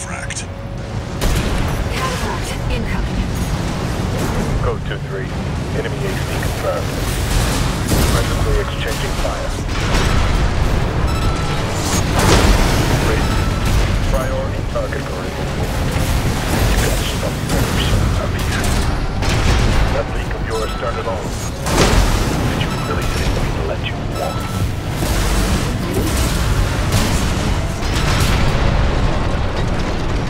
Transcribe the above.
CATAPHRACT. Cataphact incoming. Code 2-3. Enemy AC confirmed. Presently exchanging fire. Ready. Priority target for removal. You got some nerves, Abby. That leak of yours started all.